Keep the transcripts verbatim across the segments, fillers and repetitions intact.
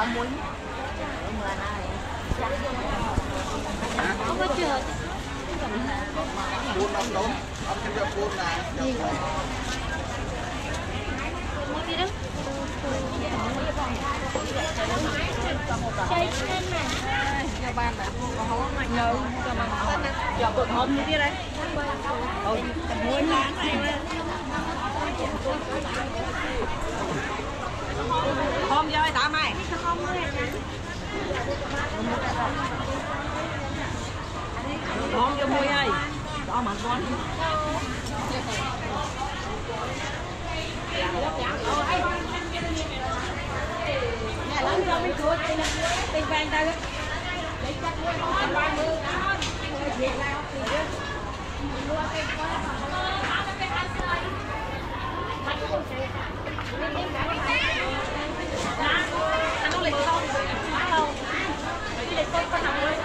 có muối không có chưa buôn ông đốn ông chưa được buôn này gì muối gì đó chơi trên này cho ban này còn không mạnh đâu cho mà giờ bột hôm như thế đấy ôi muối bán này hôm giờ tao mày hôm cho muối ơi đó mà con nè lớn cho mấy chuột tiền vàng đây để chắc muối không ba mươi việc nào thì mua cái nó lịch không đâu cái lịch tôi có nằm đây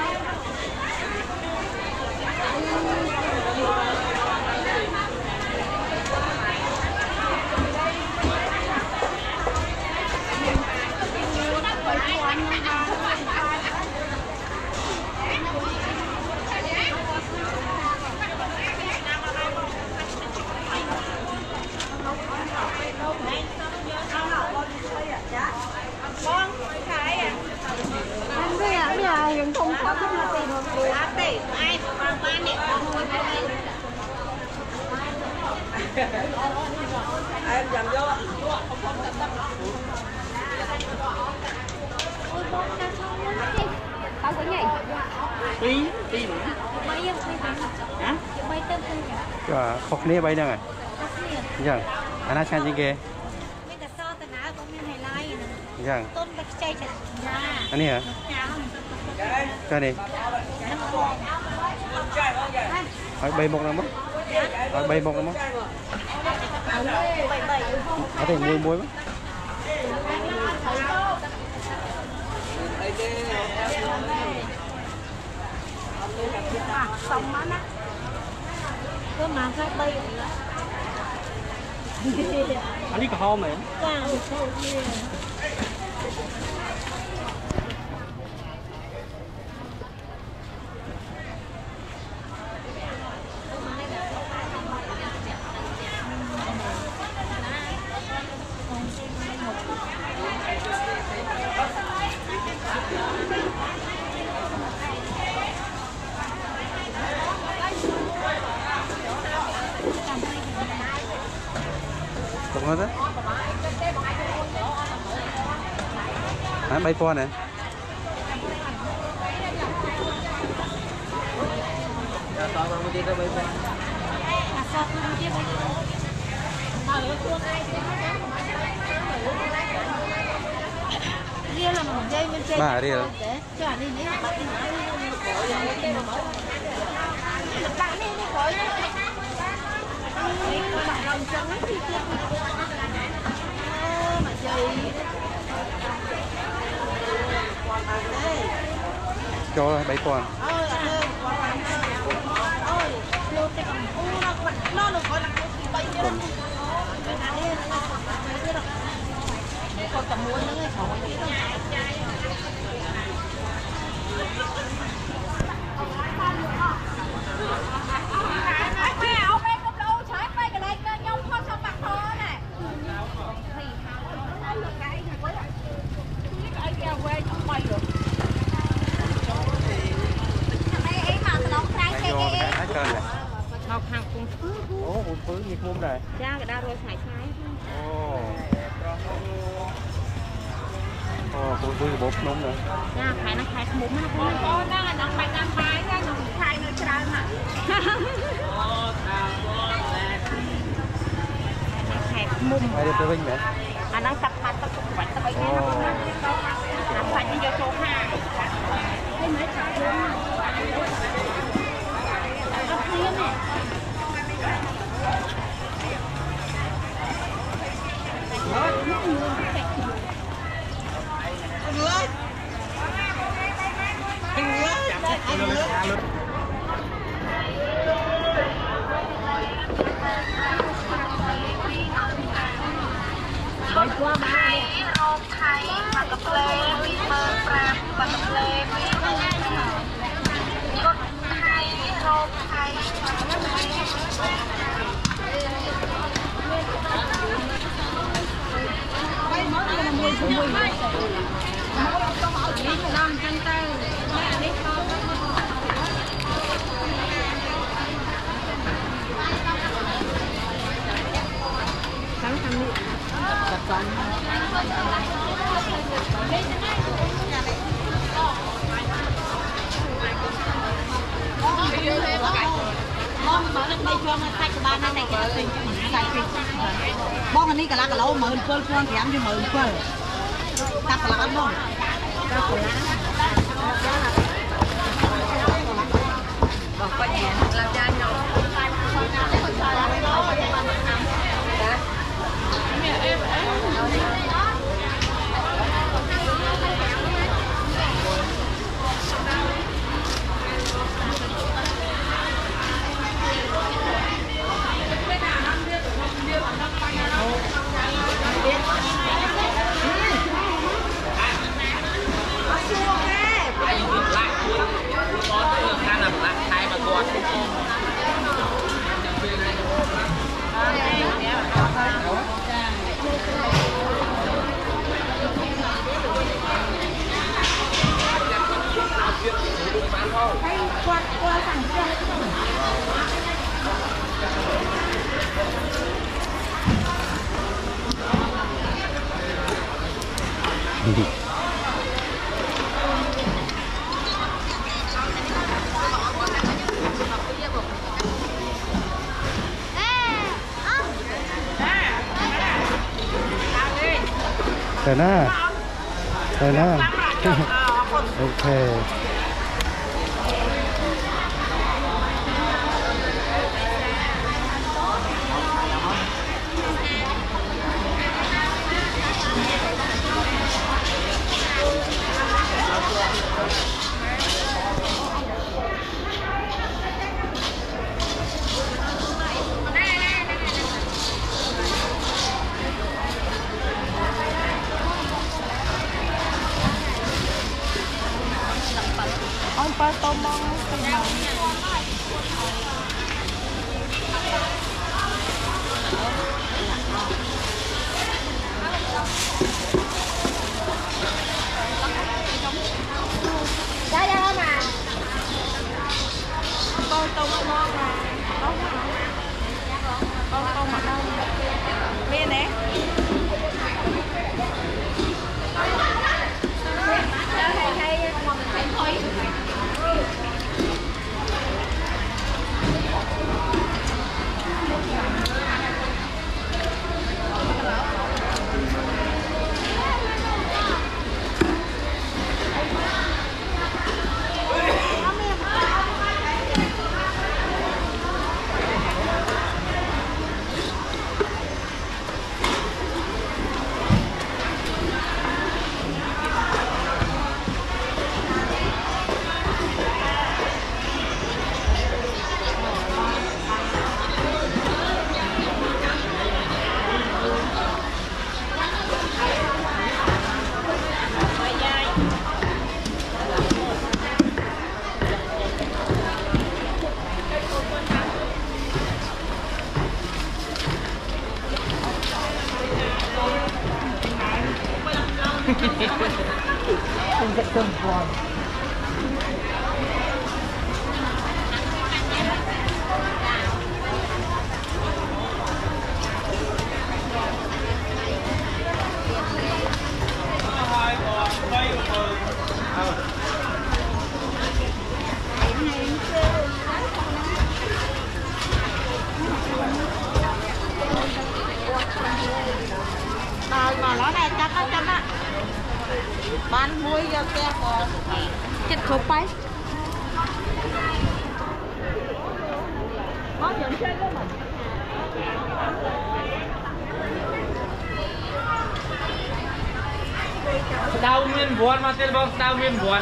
con cái à anh bây giờ bây giờ hiện không có không là tiền một triệu tỷ ai bằng ba nè em dầm vô tao có nhảy tí tí nữa bay không hả bay tên à khóc nia bay đang à dạ anh nói sao chứ kia dạ anh hả cho đi hỏi bay một năm mất hỏi bay một năm mất có thể mua muối mất xong nó nè cứ mà phải bay anh đi cả hôm này đúng hết á hả bay qua nè bà đi rồi cho bay con học học cùng phứ ố cùng phứ như muôn này cha cái đa rồi phải sai ồ ồ cùng phứ bột nóng nữa cha phải nó khai muỗng nó không có đó là nó phải làm bài ra nó khai nó tràn mà khai muỗng ai đi tới bên mẹ anh đang tập mặt tập tập tập tập nó phải đi vô số hai cái mấy tập luôn tập riêng này qua ba rau thái và cà phê năm chân tay sáng thăm đi tập toán bong mở lên đây cho nó thay cái ban này cái tình sạch bong anh đi cả lá cả lâu mở phơi phơi thì ăn cho mở phơi tập là ăn bong bọc qua nhà làm cha nhau qua qua thẳng đi. Rồi nè, rồi nè, ok. ông pa tôm mong ra ra không à con tôm ngon mà con tôm mặt đâu bên nè hay hay thôi Không get cơm bò. Rồi mà nó này chắc nó chấm á bán muối cho xe bò chết khổ bay có nhận chơi đó mà Đau miên buồn mà tên bông đau miên buồn.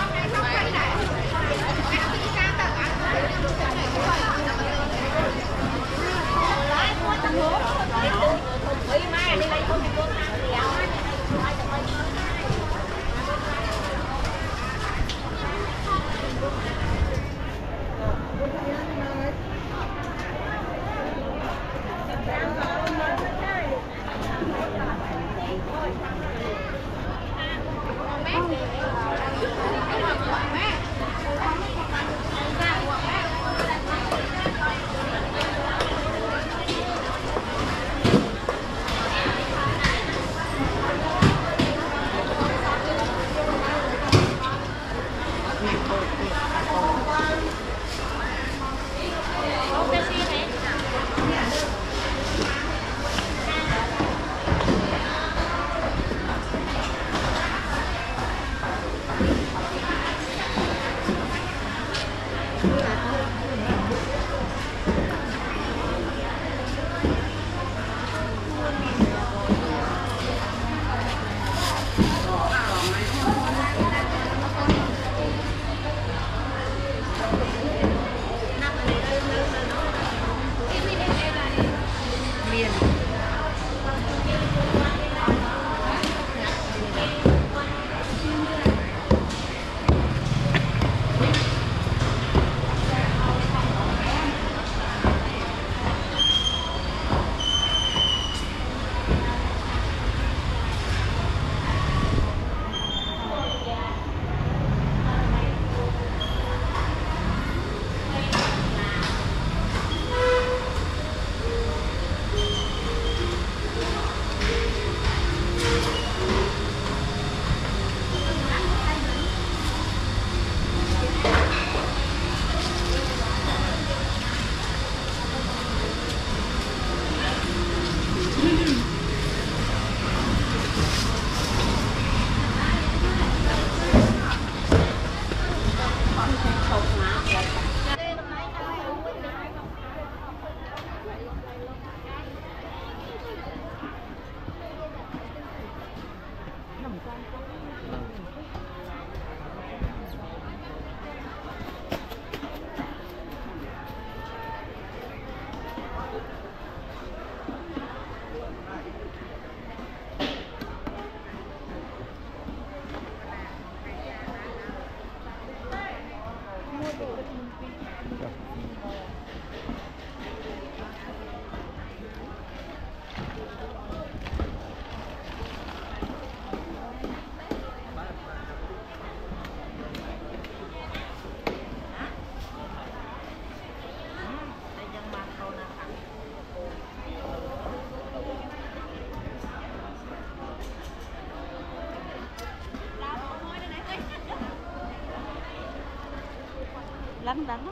lắm lắm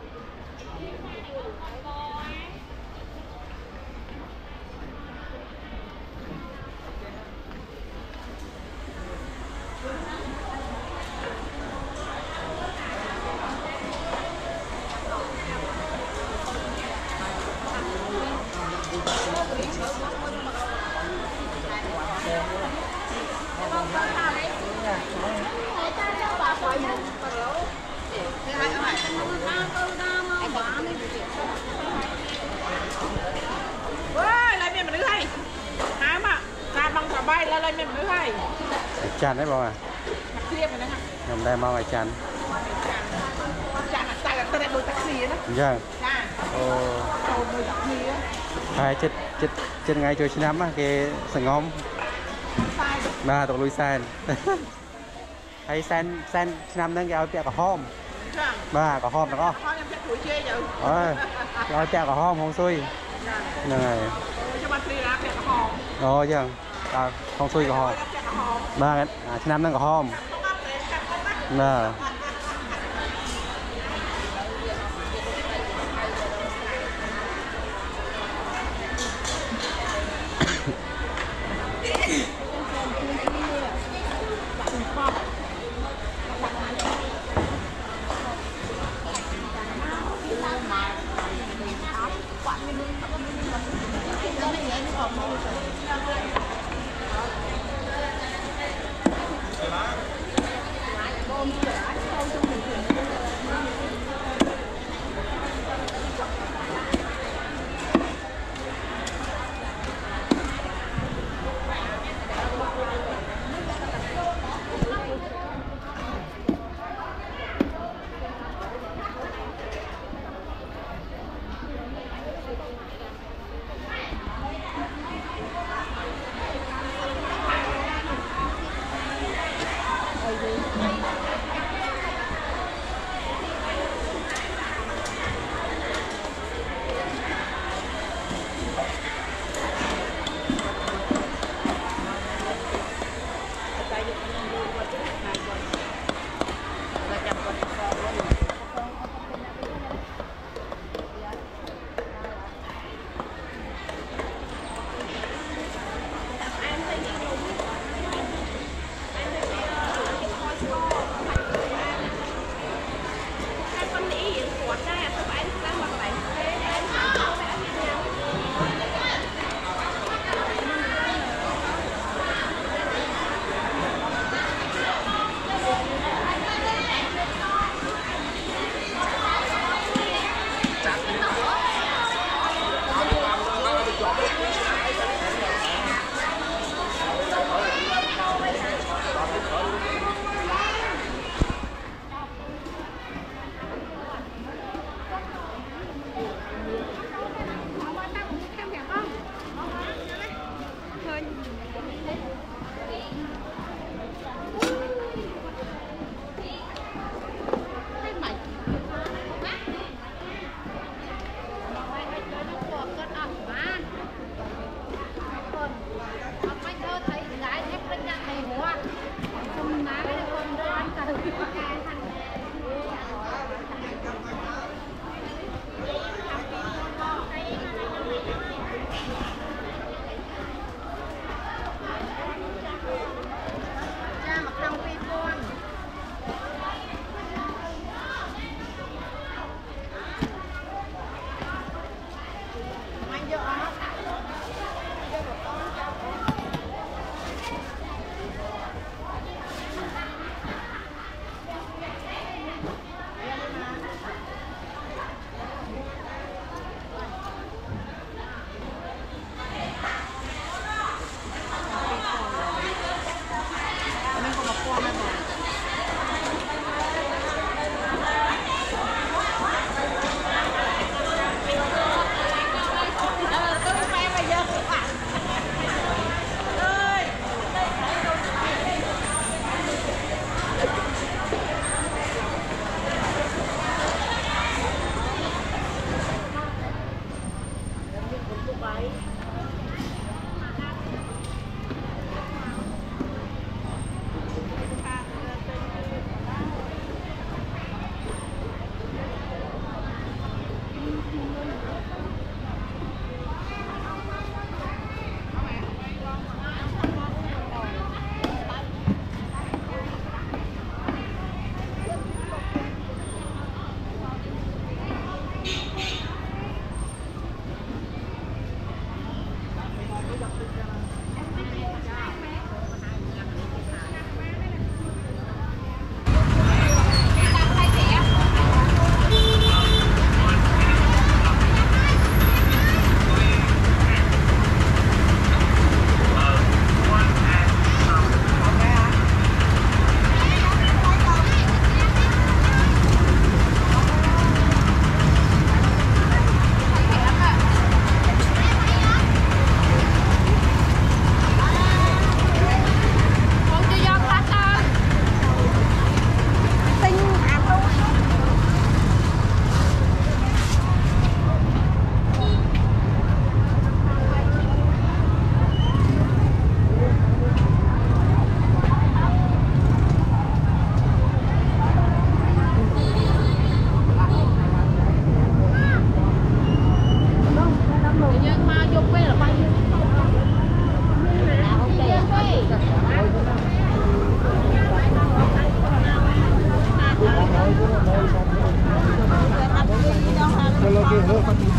bay lên lên mình mới hay chăn đấy bao à kia mà nè nằm đây mau ngày chăn chăn là tay là tôi đang đuổi taxi đó dạ ồ đuổi taxi á hai chết chết chết ngay chơi năm á cái sừng ngóm ba tụi lui sen hay sen sen năm đang giao tẹo cả hôm ba cả hôm nó có ơi giao tẹo cả hôm không xui này rồi chứ à, không xui cả hôm ba cái à, năm đang cả hôm nè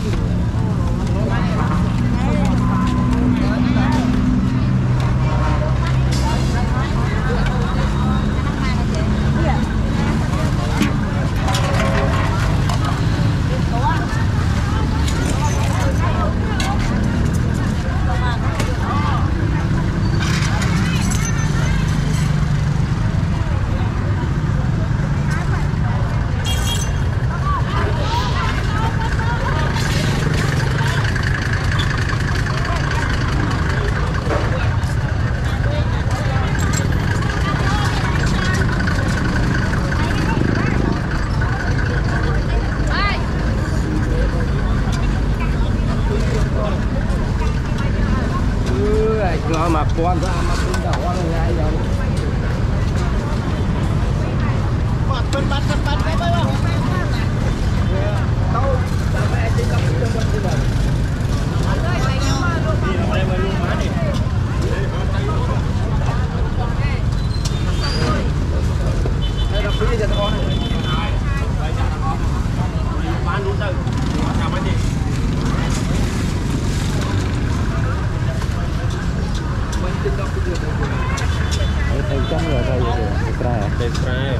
mà quan ra mà cũng đã hoa ngay rồi. Bắt bắt bắt bắt bắt bắt bắt. Đâu? Sao mẹ chỉ cầm trong bên đây rồi. Đây mà luôn má đi. Đây là phía trên con này. Bán luôn đâu. Chào mấy chị. Đây trong rồi đây rồi, đây đây đây.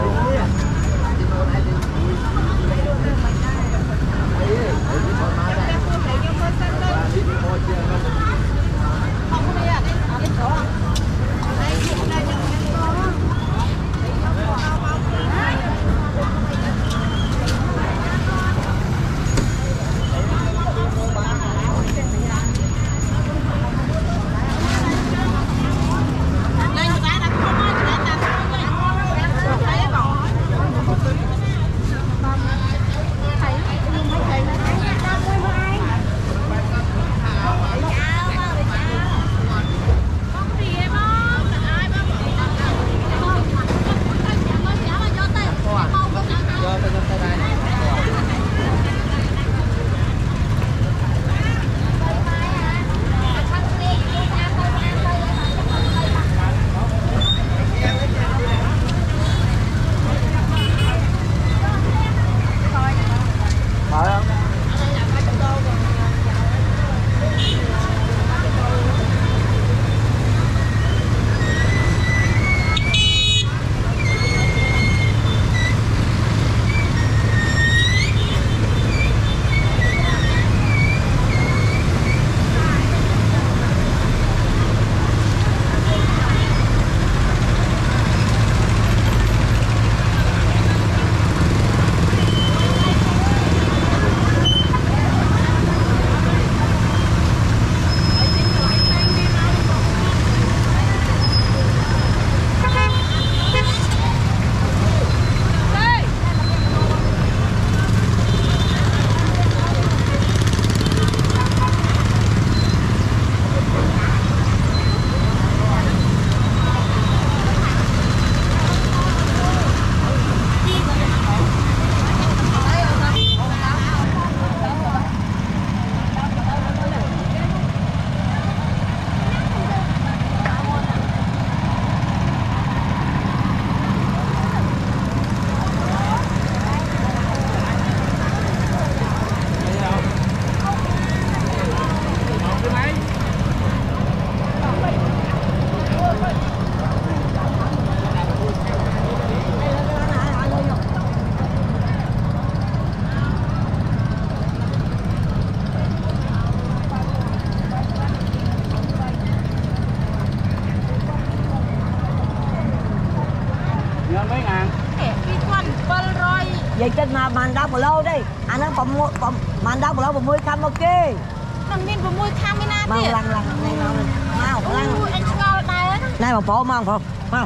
Vậy trên mà màn đau lô đi, anh nó phòng phòng màn đau lô một mươi cam ok. Thằng Min một mươi cam đi na. Mà lần lần này nào mau lần. Anh cho đây. Này mà phổ mang phổ, mau.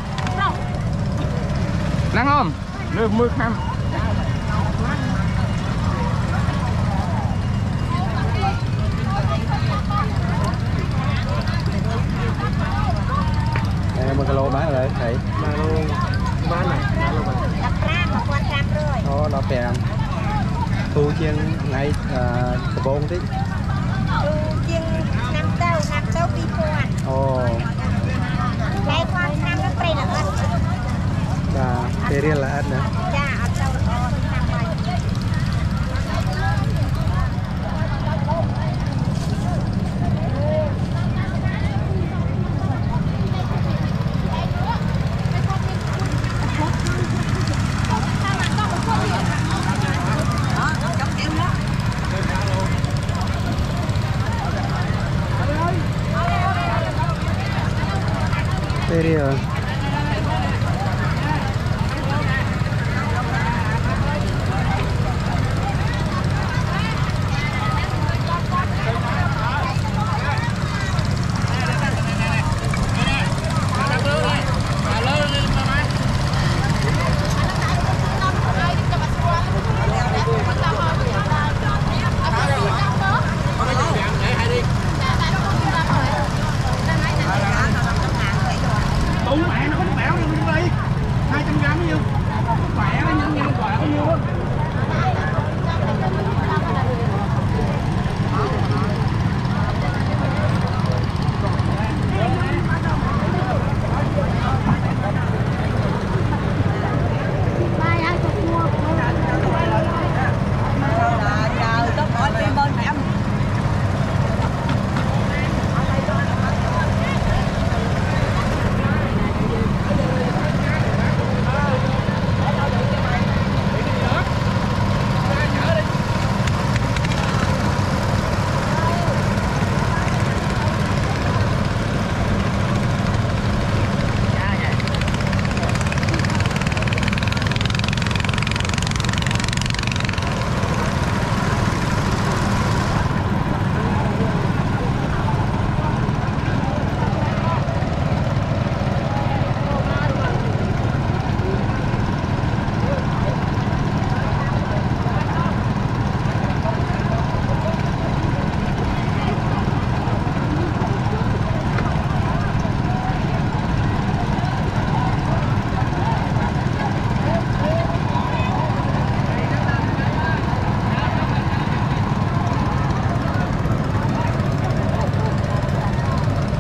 Năng không? Được mười cam. Đây một cái lô bán rồi đấy. Bán này. Đặt ra một quan trăm rồi. Đó nó kèm tu chiên ngay cà bông tí. Tu chiên năm tàu, năm tàu pi quan. Ồ. Đây quan trăm nó pre là ớt. Và tê riêng là ớt nữa. Cha ớt tàu ớt năm bảy.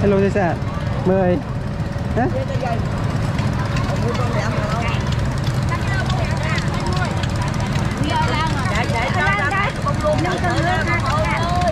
hello thế sao mời hả Đây là dây. Ông muốn con mẹ ăn